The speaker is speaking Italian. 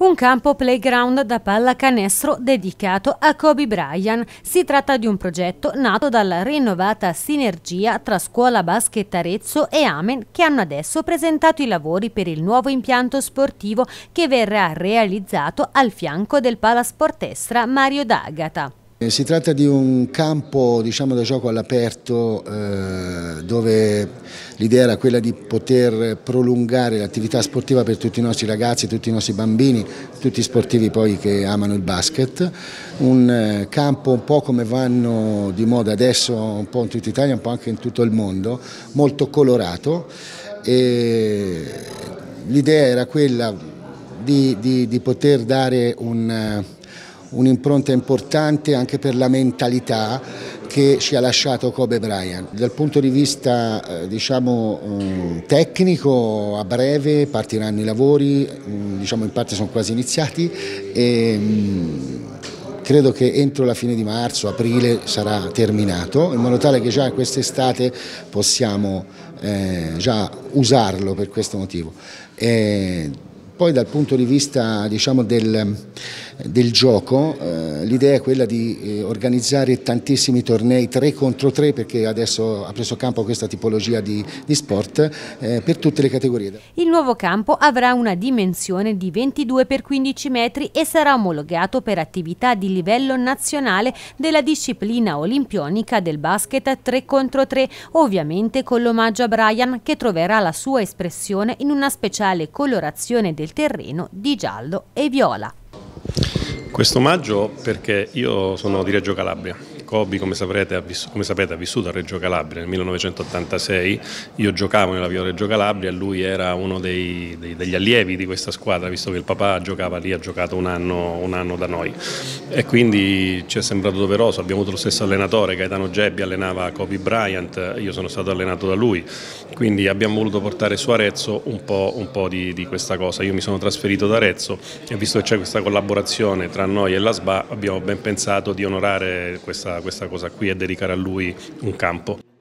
Un campo playground da pallacanestro dedicato a Kobe Bryant. Si tratta di un progetto nato dalla rinnovata sinergia tra Scuola Basket Arezzo e Amen, che hanno adesso presentato i lavori per il nuovo impianto sportivo che verrà realizzato al fianco del Palasport Estra Mario D'Agata. Si tratta di un campo, da gioco all'aperto, dove l'idea era quella di poter prolungare l'attività sportiva per tutti i nostri ragazzi, tutti i nostri bambini, tutti sportivi poi che amano il basket. Un campo un po' come vanno di moda adesso, un po' in tutta Italia, un po' anche in tutto il mondo, molto colorato, e l'idea era quella di poter dare un'impronta importante anche per la mentalità che ci ha lasciato Kobe Bryant. Dal punto di vista tecnico, a breve partiranno i lavori, in parte sono quasi iniziati, e credo che entro la fine di marzo, aprile sarà terminato, in modo tale che già quest'estate possiamo già usarlo per questo motivo. Poi dal punto di vista del gioco, l'idea è quella di organizzare tantissimi tornei 3 contro 3, perché adesso ha preso campo questa tipologia di sport, per tutte le categorie. Il nuovo campo avrà una dimensione di 22 x 15 metri e sarà omologato per attività di livello nazionale della disciplina olimpionica del basket 3 contro 3, ovviamente con l'omaggio a Bryant, che troverà la sua espressione in una speciale colorazione del terreno di giallo e viola. Questo omaggio perché io sono di Reggio Calabria. Kobe, come sapete, ha vissuto a Reggio Calabria nel 1986, io giocavo nella Via Reggio Calabria e lui era uno degli allievi di questa squadra, visto che il papà giocava lì, ha giocato un anno da noi, e quindi ci è sembrato doveroso. Abbiamo avuto lo stesso allenatore, Gaetano Gebbi allenava Kobe Bryant, io sono stato allenato da lui, quindi abbiamo voluto portare su Arezzo un po' di questa cosa. Io mi sono trasferito da Arezzo e visto che c'è questa collaborazione tra noi e la SBA, abbiamo ben pensato di onorare questa cosa qui e dedicare a lui un campo.